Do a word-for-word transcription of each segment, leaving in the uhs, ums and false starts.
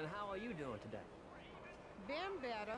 And how are you doing today? Been better.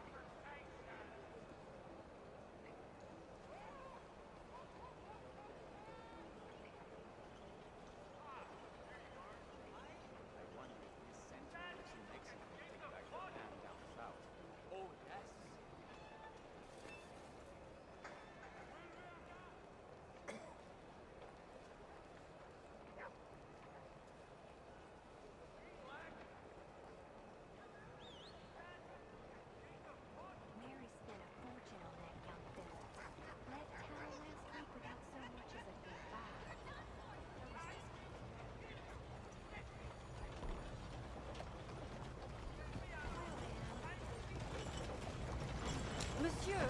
Monsieur!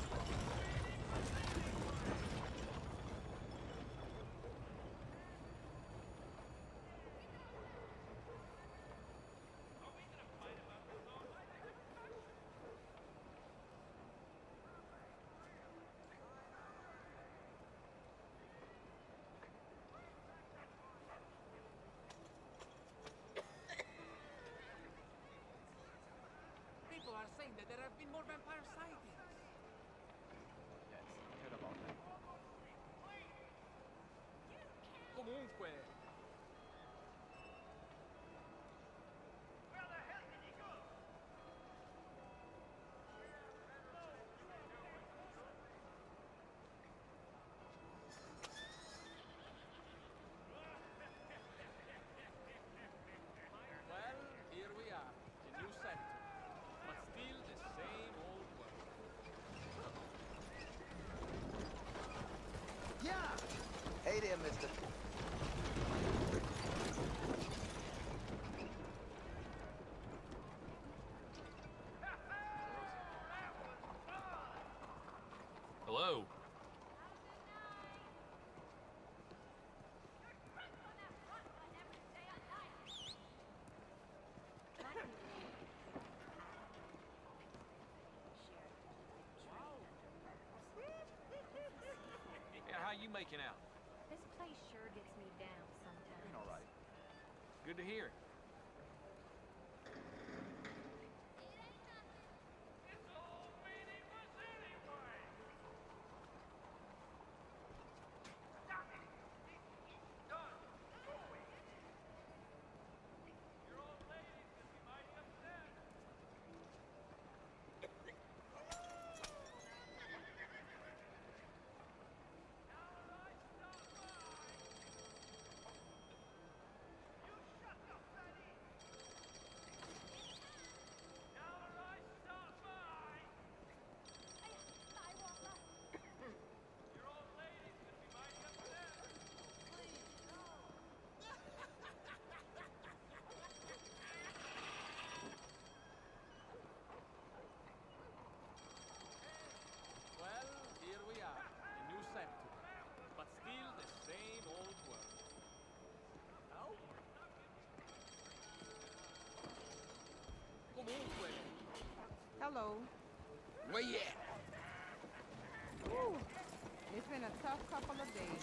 People are saying that there have been more vampire sightings. Yes, I heard about that. Comunque. Where the hell did he go? Well, here we are. A new sector. But still the same old world. Yeah! Hey there, mister. Hello. And how you making out? This place sure gets me down sometimes. Doing all right. Good to hear. It's all meaningless anyway. Stop it! It's done. Go away. Your old lady's gonna be mighty upset. Well, here we are. A new sector. But still the same old world. Oh? Comunque. Hello. Where you at? Whew. It's been a tough couple of days.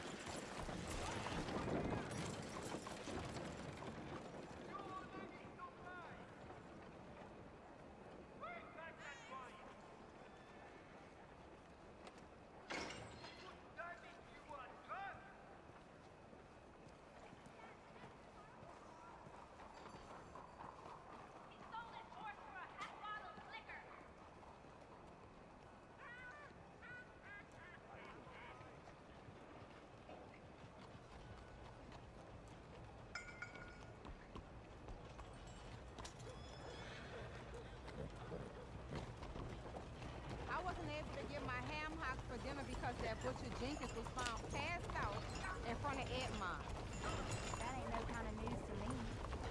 I wasn't able to get my ham hocks for dinner because that butcher Jenkins was found passed out in front of Edmond. That ain't no kind of news to me.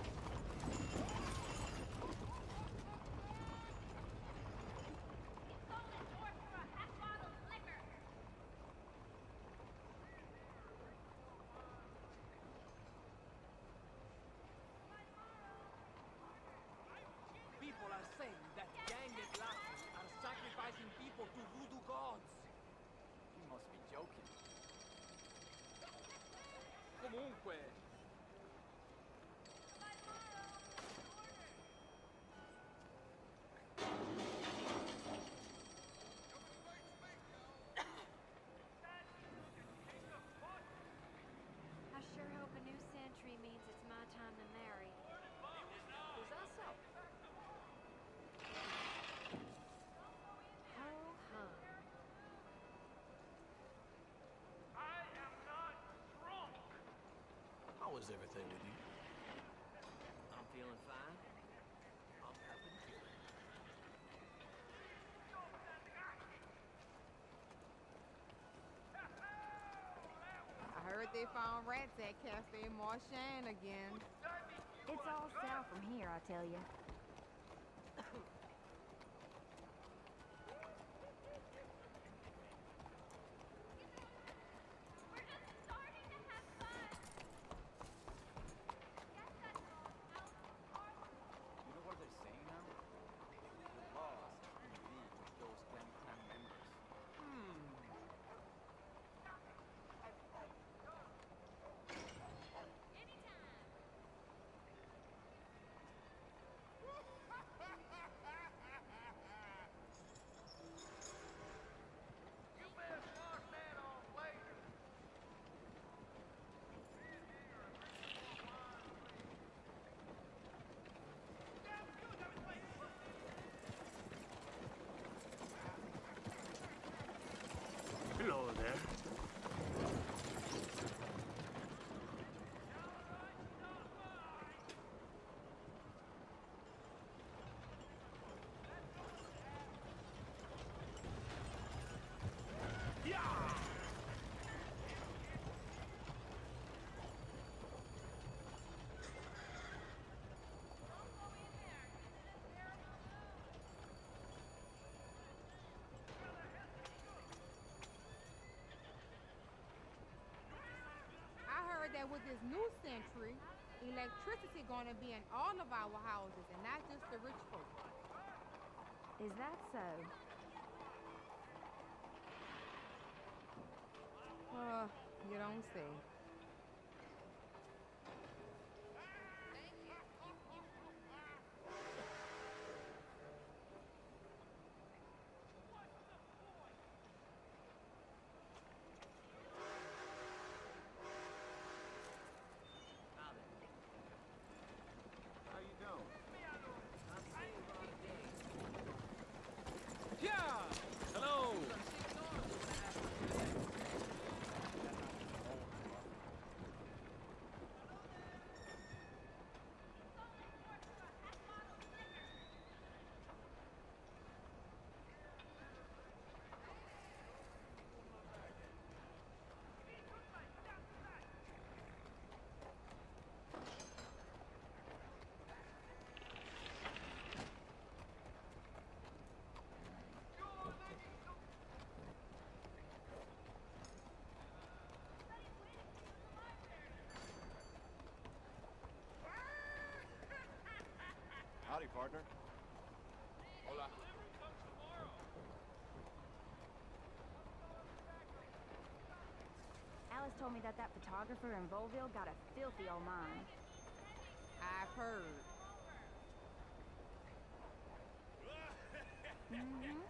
People are saying that gang outlaws are sacrificing people to voodoo gods. You must be joking. Comunque. How's everything with you? I'm feeling fine. I'm helping kill it. I heard they found rats at Cafe Marchand again. It's all south from here, I tell you. You know what they're saying now? The laws are in league with those Clan Clan members. Hmm. You better start that on later. Hello there. I heard that with this new century, electricity gonna be in all of our houses and not just the rich folk. Is that so? Uh, you don't say. Now then, How you doing? I'm seeing a lot of days. Yeah! Hello! Howdy, partner. Hola. Alice told me that that photographer in Volville got a filthy old mind. I've heard. Mm-hmm.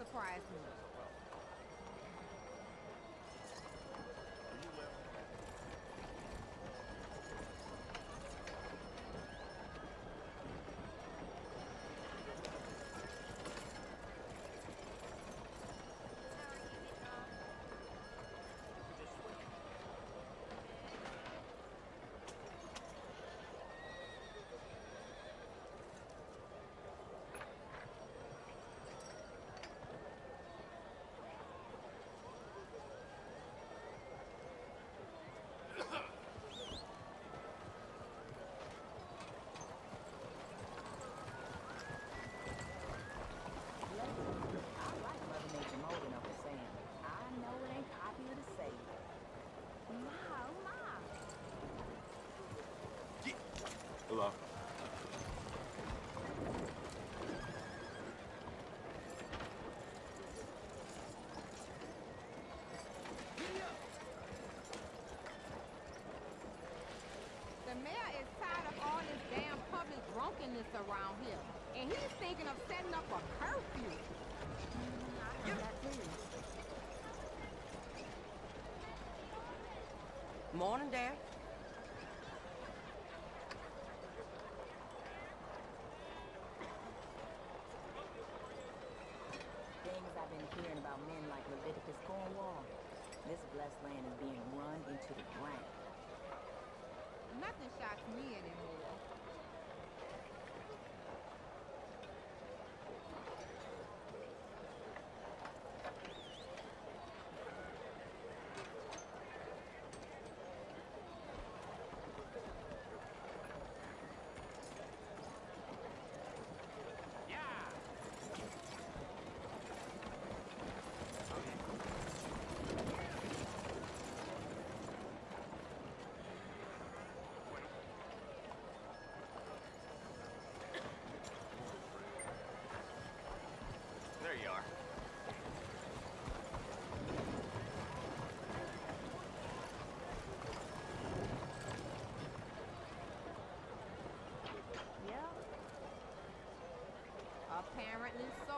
surprise me. Hello. The mayor is tired of all this damn public drunkenness around here, and he's thinking of setting up a curfew. I heard that too. Morning, Dad. Things I've been hearing about men like Leviticus Cornwall. This blessed land is being run into the ground. Nothing shocks me anymore. There you are. Yeah. Apparently so.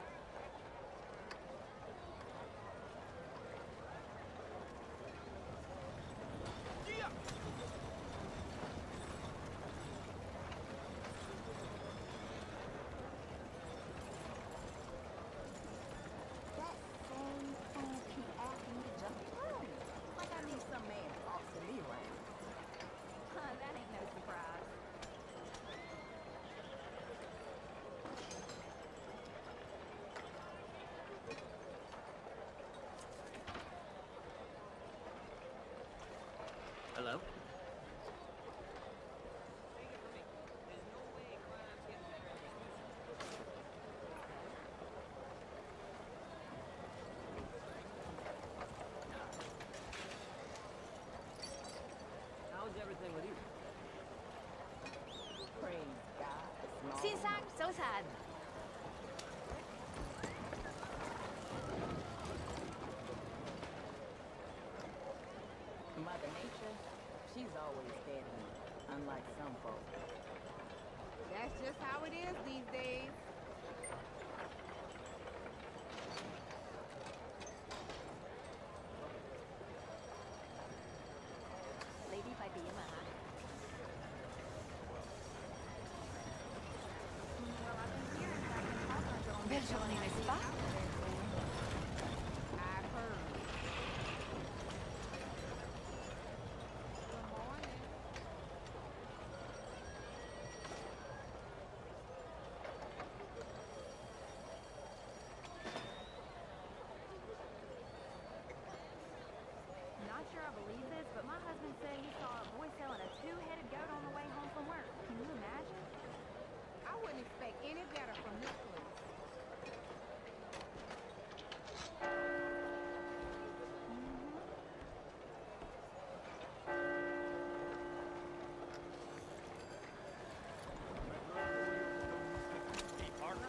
That same fool keep asking me to jump through. Like I need some man bossing me around. Huh, that ain't no surprise. Hello? How's everything with you? Praise God. Small. 先生，早晨。 Mother Nature, she's always fed me, unlike some folks. That's just how it is these days. Lady 快啲啊嘛嚇。Well, I've been hearing that the partners are on Belle journée, n'est-ce pas? I've heard. Good morning. Not sure I believe this, but my husband said he saw a boy selling a two-headed goat on the way home from work. Can you imagine? I wouldn't expect any better from this place. Hey, partner.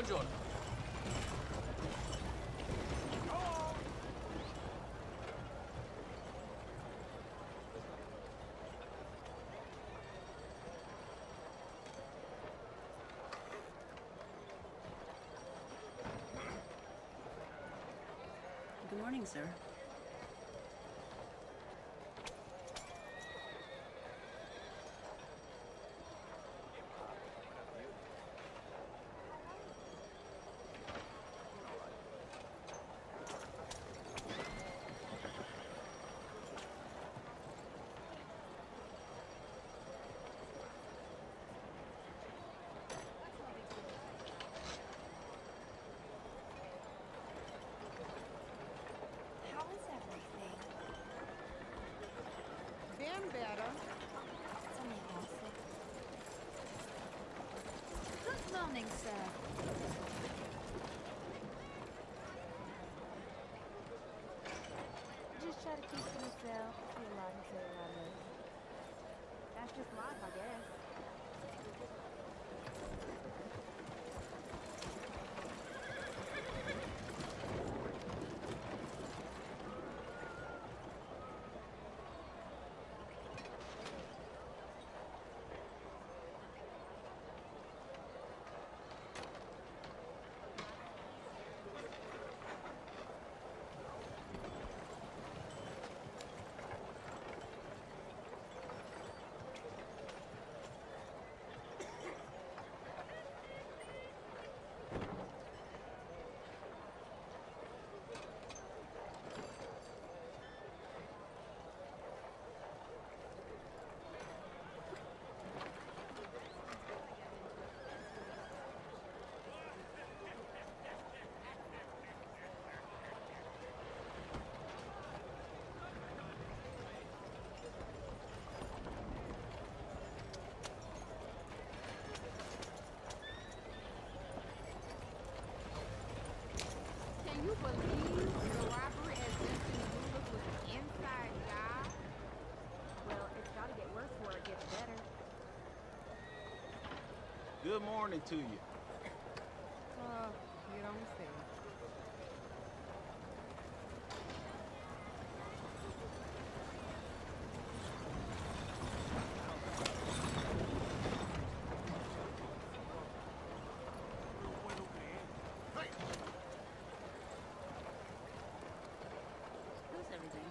Buongiorno. Good morning, sir. How is everything? Been better. Good morning, sir. Just try to keep to myself. See a lot and say a lot less. That's just life, I guess. Can you believe the robbery at Vincent Lewis was an inside job? Well, it's gotta get worse before it gets better. Good morning to you. Uh, you don't say. How's everything?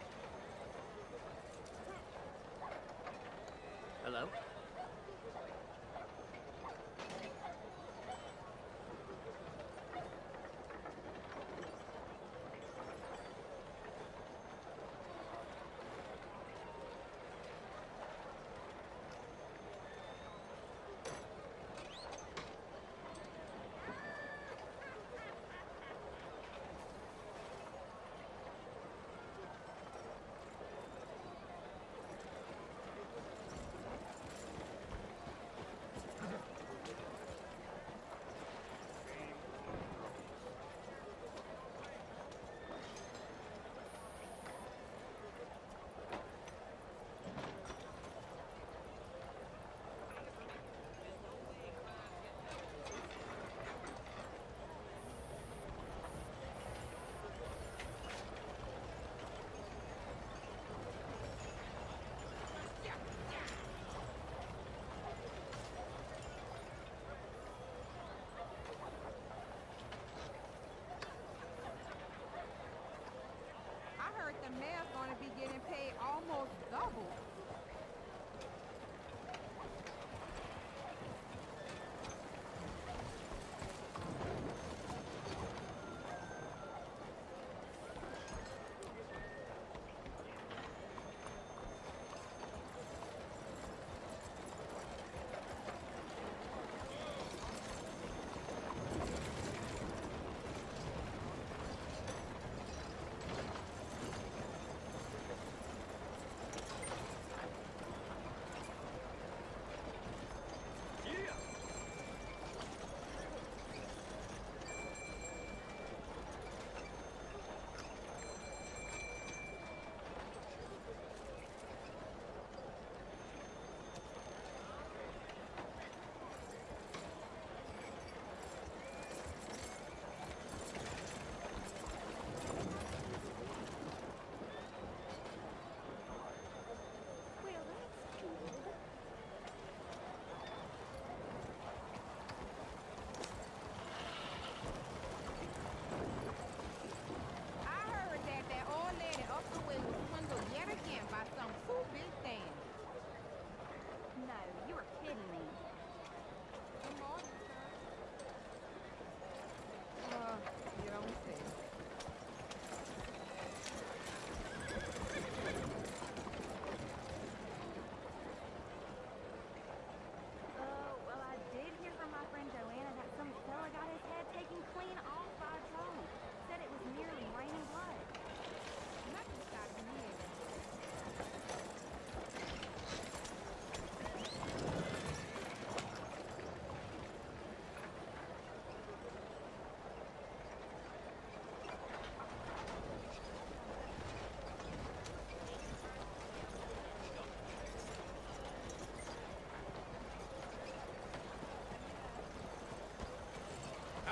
Hello?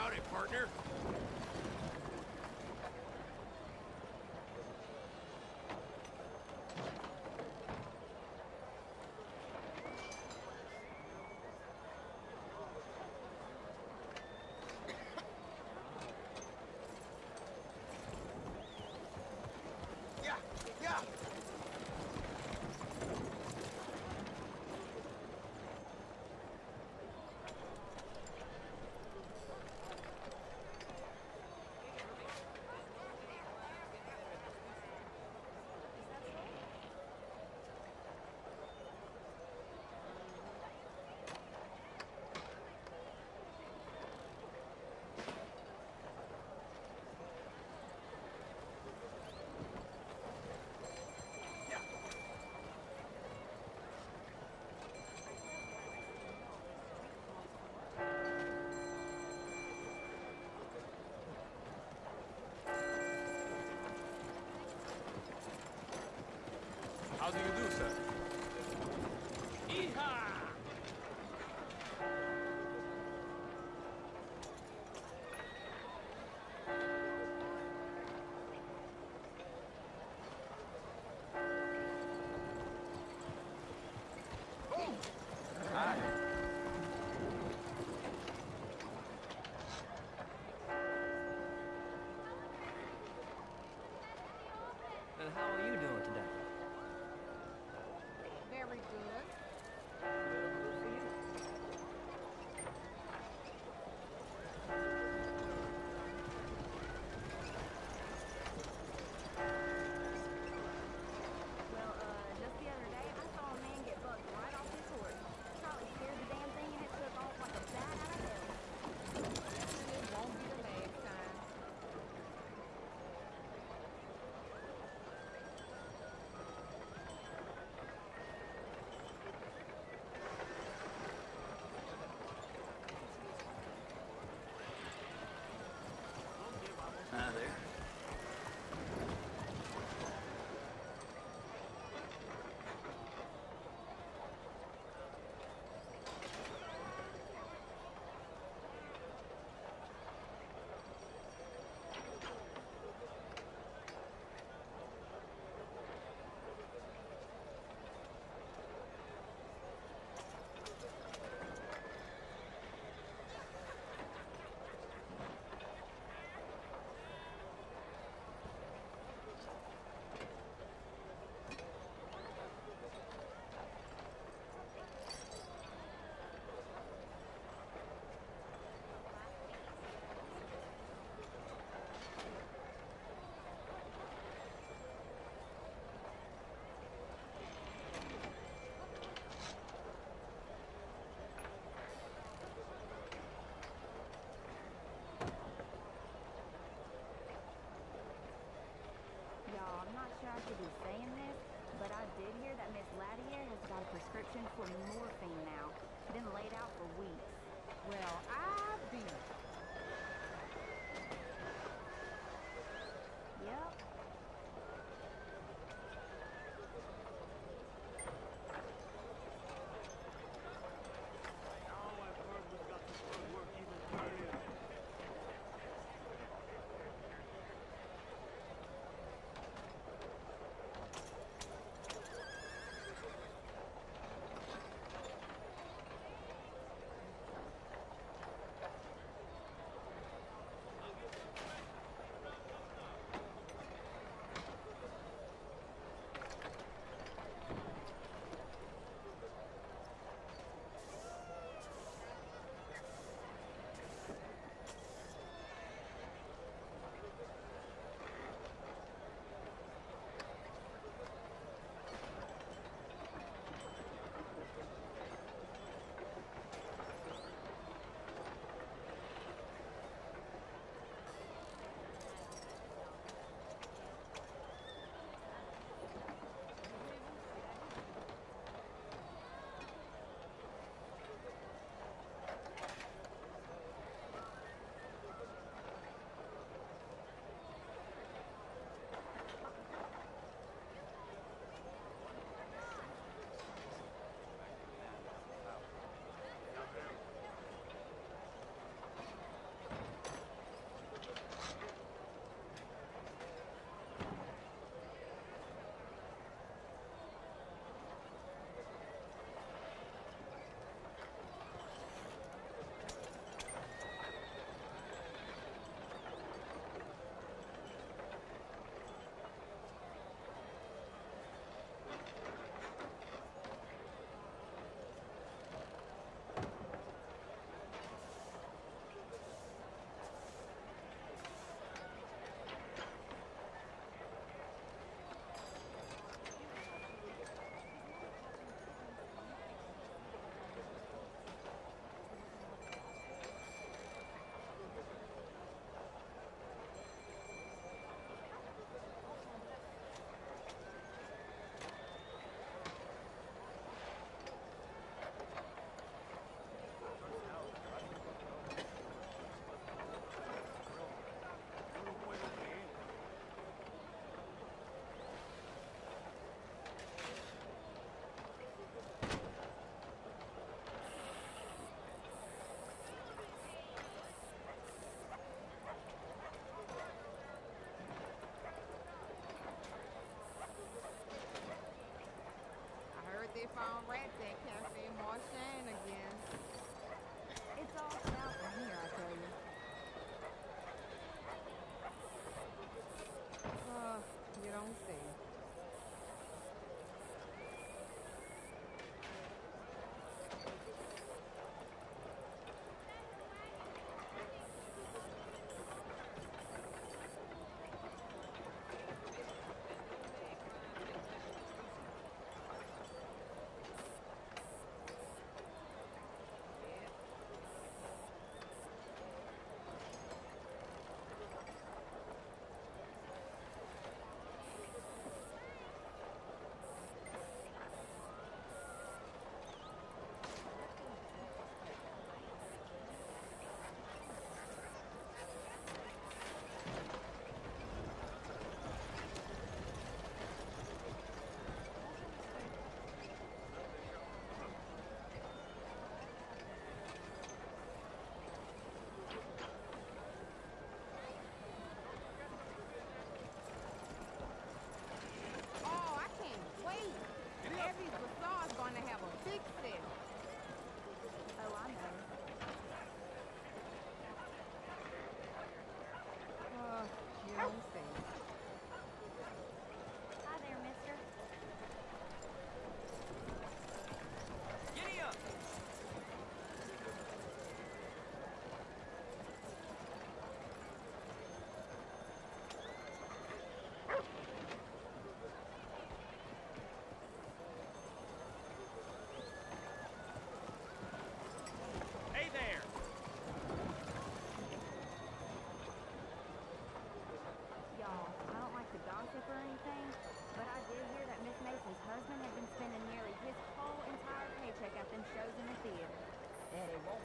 Howdy, partner. Yeah, yeah. How do you do, sir? Yeehaw! Hi. And how are you doing today? Very good. Good for you. Well, uh, just the other day, I saw a man get bucked right off his horse. Probably scared the damn thing and it took off like a bat out of hell. It won't be the last time. Hi there. Y'all, I'm not sure I should be saying this, but I did hear that Miss Latier has got a prescription for morphine now. Been laid out for weeks. Well, I be. Yep. Now I've heard we've got to start work even earlier.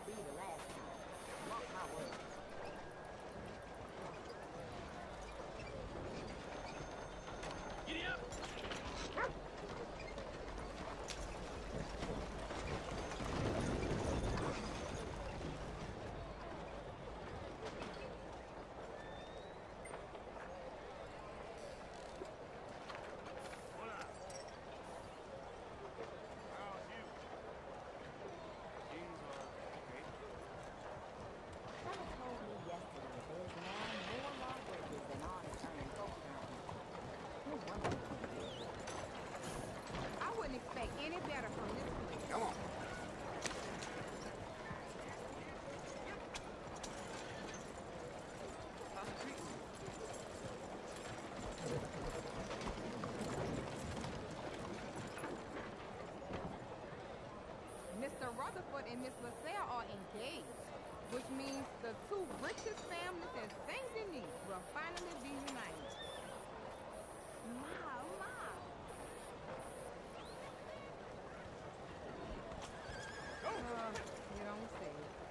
be the last time. Mark my words. Giddy up! Hola. How's you? Things are okay. Someone told me yesterday there's now more lawbreakers than honest earning folks around here. No wonder they can't do it. I wouldn't expect any better from this place. Come on. How's it treating you? Mister Rutherford and Miss LaSalle are engaged, which means the two richest families in Saint Denis will finally be united. My, oh my. Uh, you don't say.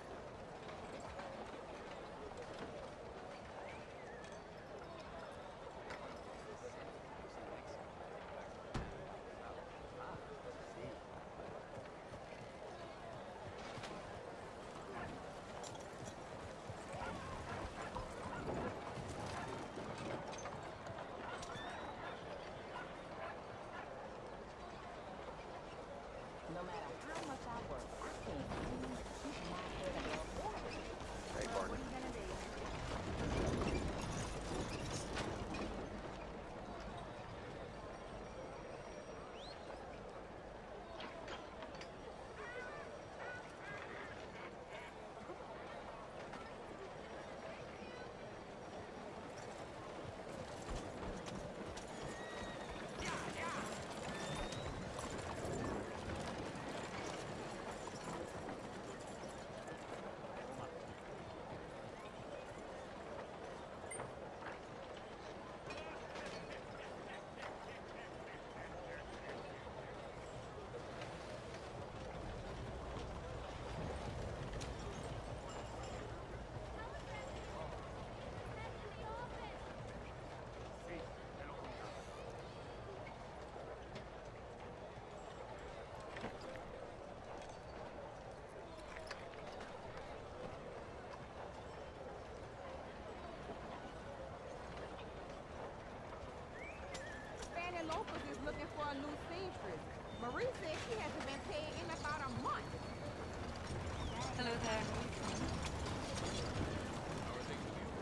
No matter how much I work, I can't seem to keep my head above water. Hey, What partner. are you gonna do? Sí, te lo contaba. Fanny Lopez is looking for a new seamstress. Marie said she hasn't been paid in about a month. Hello there. How are things with you?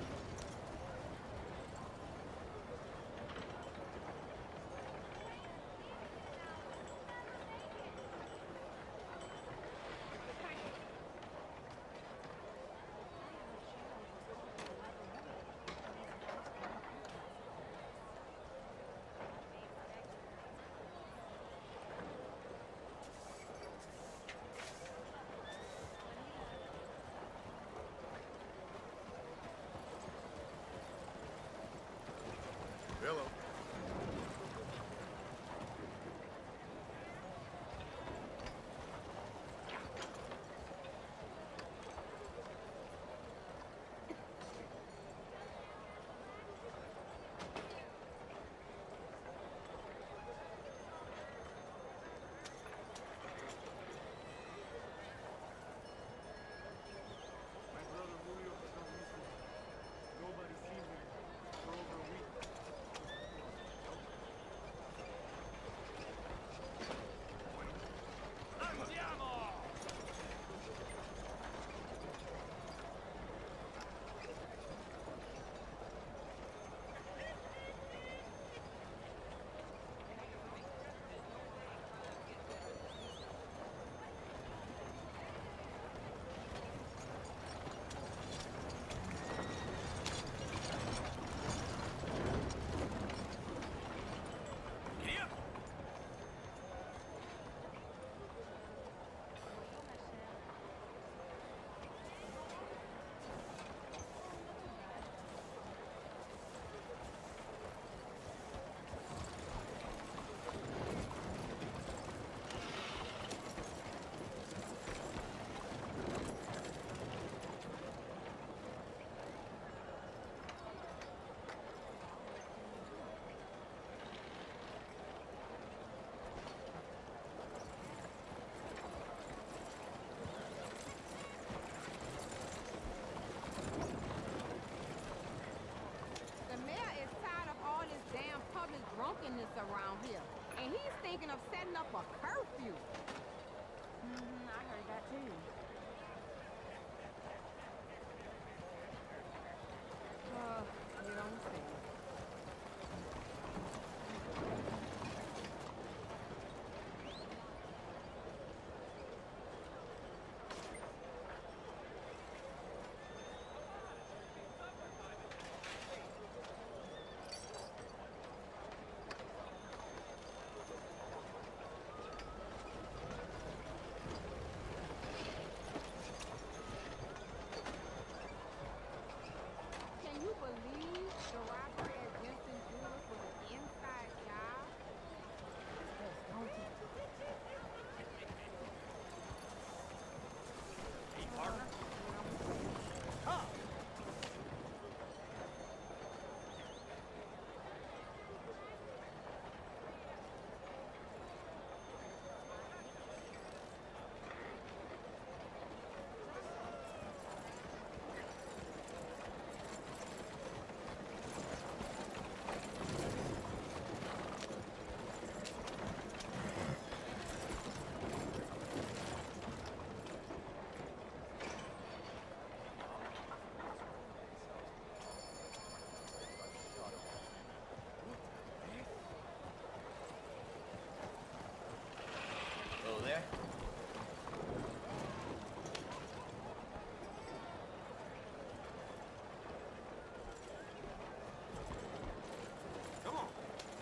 thinking of setting up a curfew. Mm-hmm, I heard that too. Uh, you don't say. Can you believe the robbery at Jensen Jewelers was an inside job? Yes, don't you? Hey, partner. Hello there. Come on.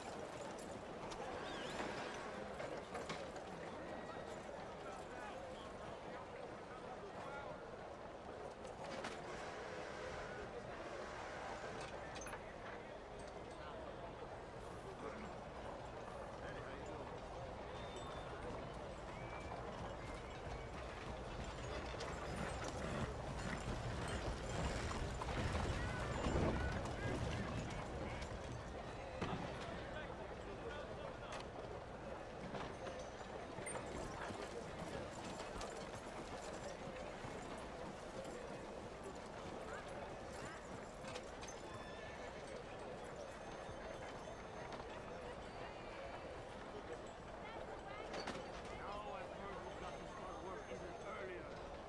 Now I've heard we've got to start work even earlier.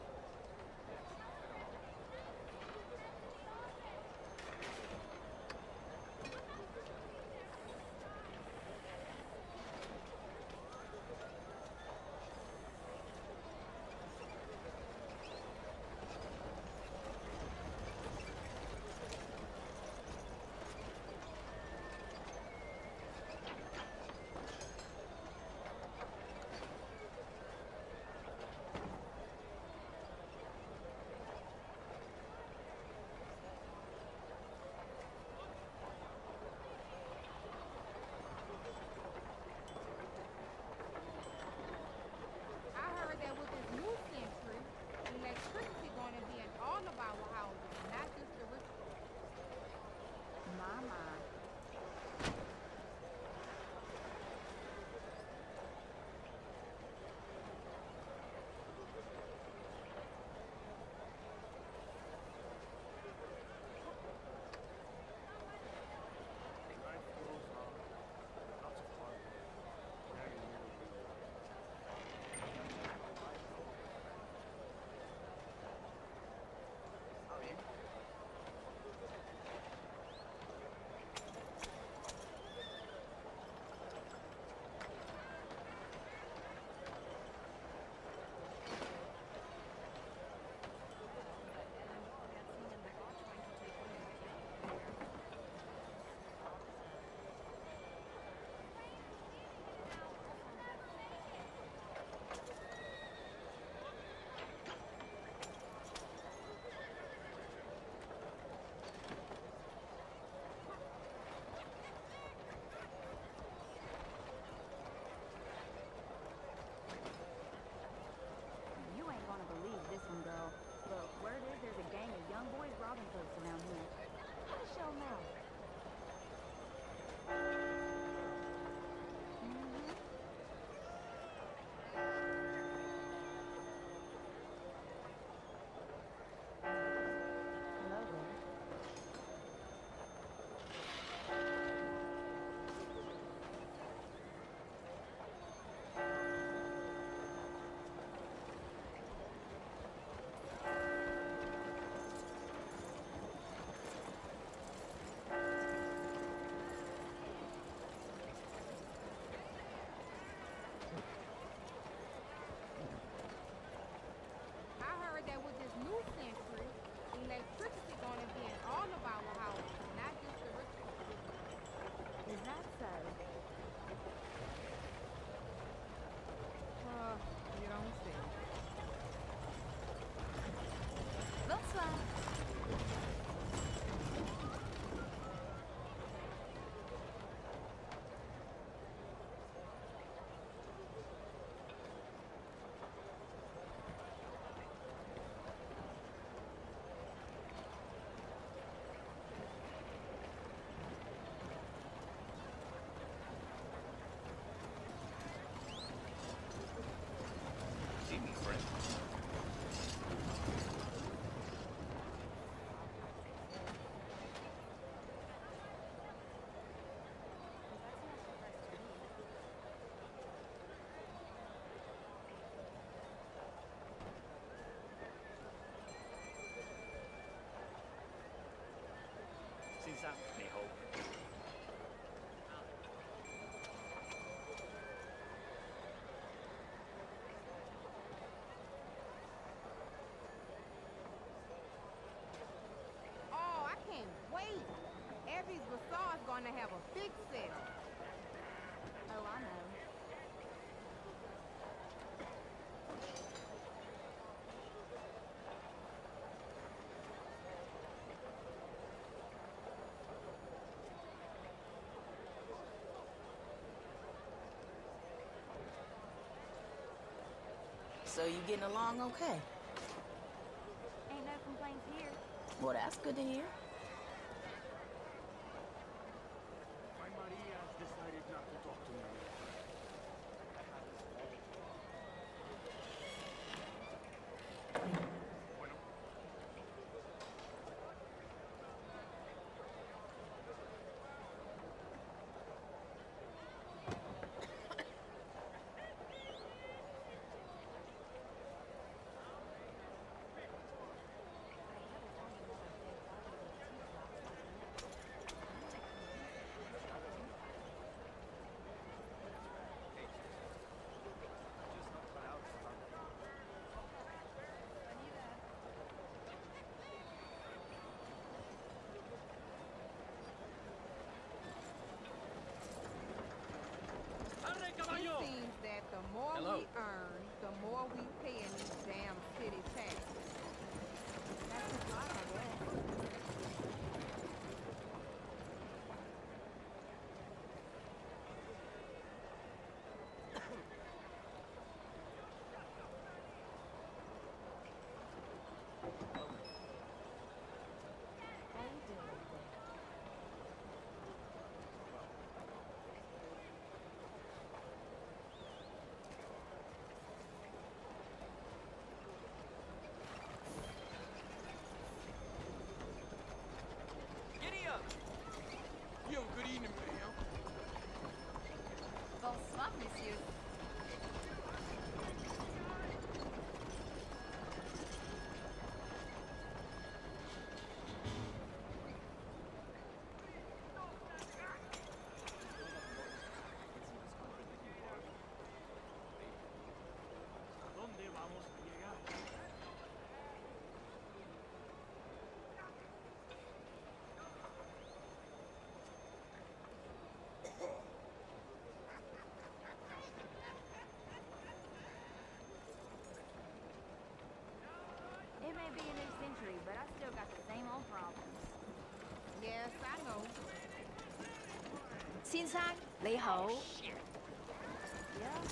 I heard that with this new century, electricity going to be in all of our houses, not just the rich folks. My, my. Life goes on. Lots of fun. Very little real. I'm in. that, mijo. Oh, I can't wait. Evie's Bazaar's gonna have a big sale. Oh, I know. So you getting along okay? Ain't no complaints here. Well, that's good to hear. Why Maria has decided not to talk to me. Bueno. Arre, It caballo! seems that the more Hello. we earn, the more we pay in these damn city taxes. That's his lot, I guess. How you doing? Giddy up! Yo, good evening, ma'am. Bonsoir, monsieur. ¿A dónde vamos a llegar? It may be a new century, but I still got the same old problems. Yes, I know. 先生，你好。 Yeah.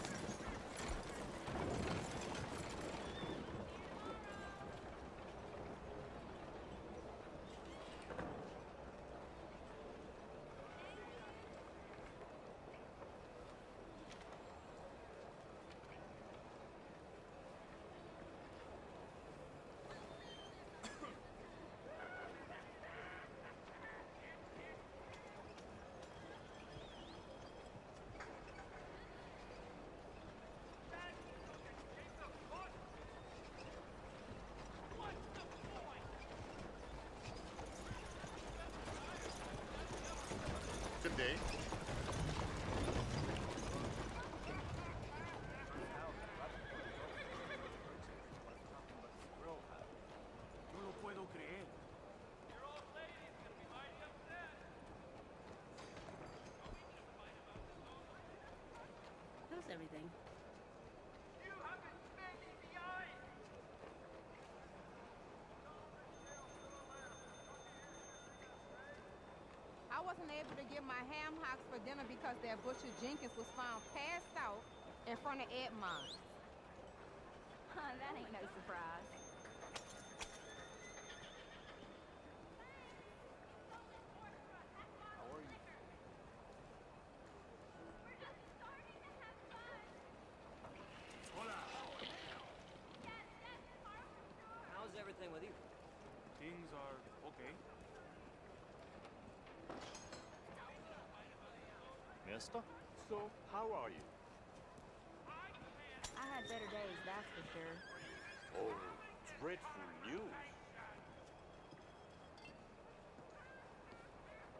Good day. No lo puedo creer. How's everything? You have been standing behind! I wasn't able to get my ham hocks for dinner because that butcher Jenkins was found passed out in front of Edmond's. That ain't no surprise. How are you? Hola. How's everything with you? Things are okay. Mister? So, how are you? I had better days, that's for sure. Oh, dreadful news.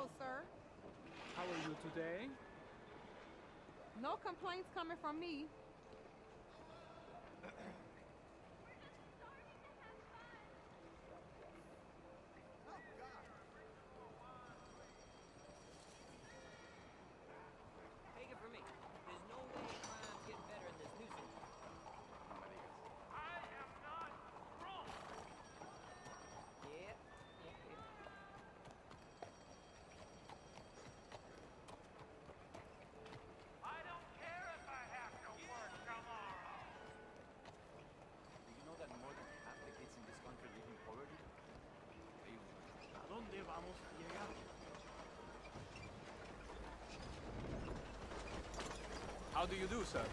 Hello, sir. How are you today? No complaints coming from me. Take it from me. There's no way crime's getting better in this new city. No me digas. I am not wrong. Yeah, yeah, yeah. I don't care if I have to work tomorrow. Do you know that more than half the kids in this country live in poverty? Increíble. ¿A dónde vamos a llegar? How do you do, sir?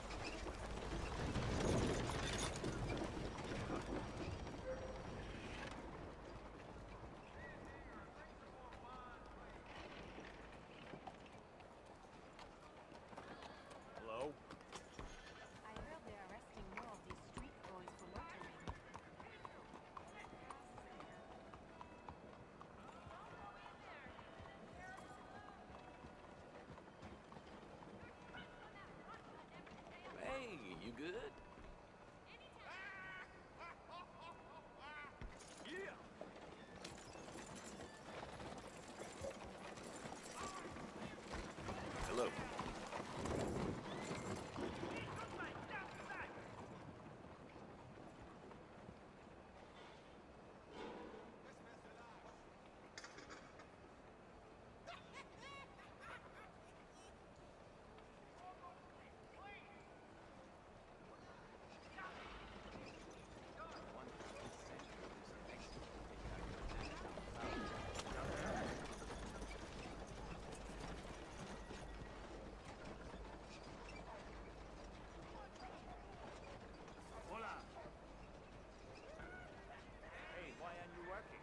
Hello? I heard they're arresting more of these street boys for loitering. Hey, you good? Yeah. Hello. One of these centuries in Mexico, they got Hola. Hey, why aren't you working?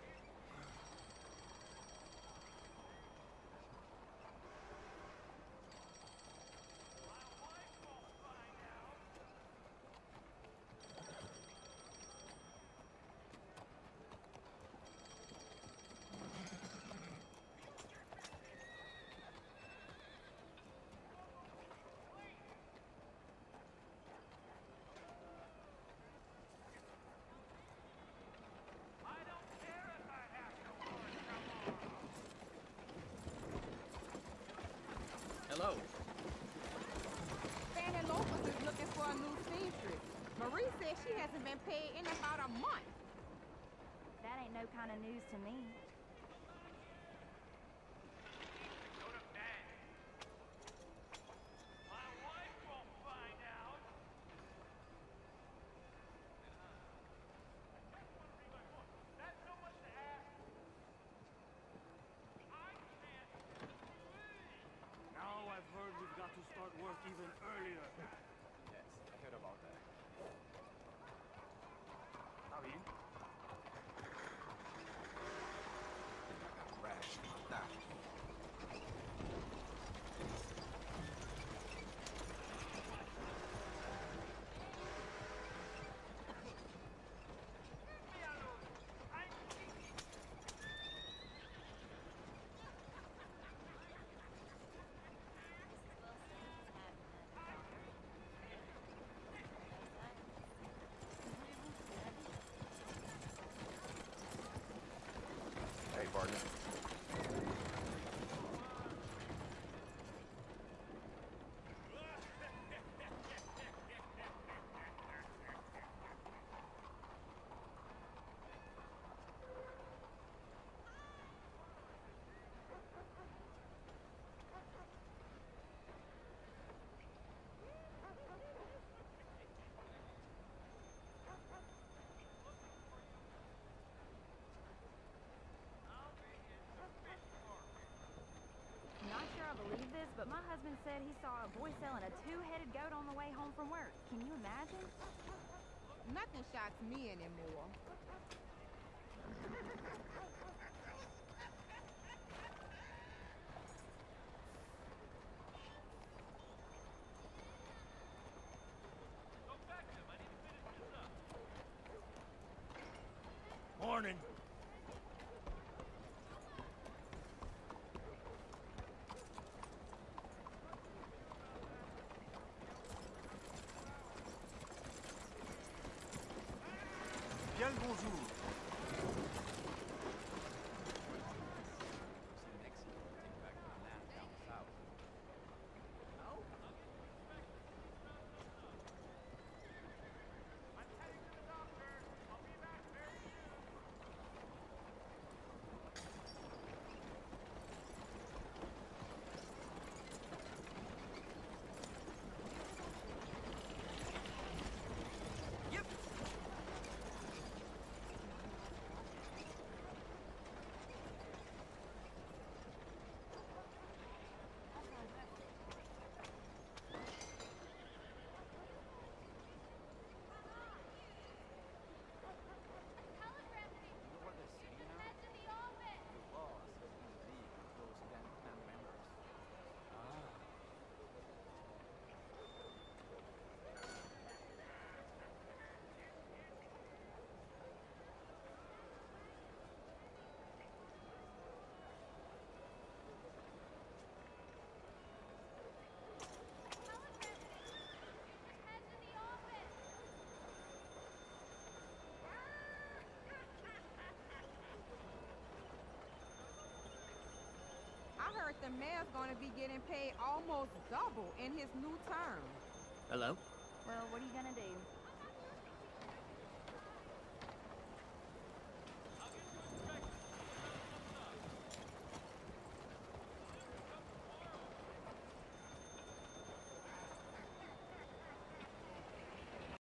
I don't care if I have to work tomorrow. Hello. Fanny Lopez is looking for a new seamstress. Marie says she hasn't been paid in about a month. That ain't no kind of news to me. Go to bed. My wife won't find out. That's so much to ask. I can't believe. Now I've heard we've got to start work even earlier. Yes, I heard about that. ¿Está bien? Rash, matar. Me alone. I'm Geek. Hey, partner. Not sure I believe this, but my husband said he saw a boy selling a two-headed goat on the way home from work. Can you imagine? Nothing shocks me anymore. Go back to him. I need to finish this up. Morning. Bien le bonjour. I heard the mayor's gonna be getting paid almost double in his new term. Hello? Well, what are you gonna do?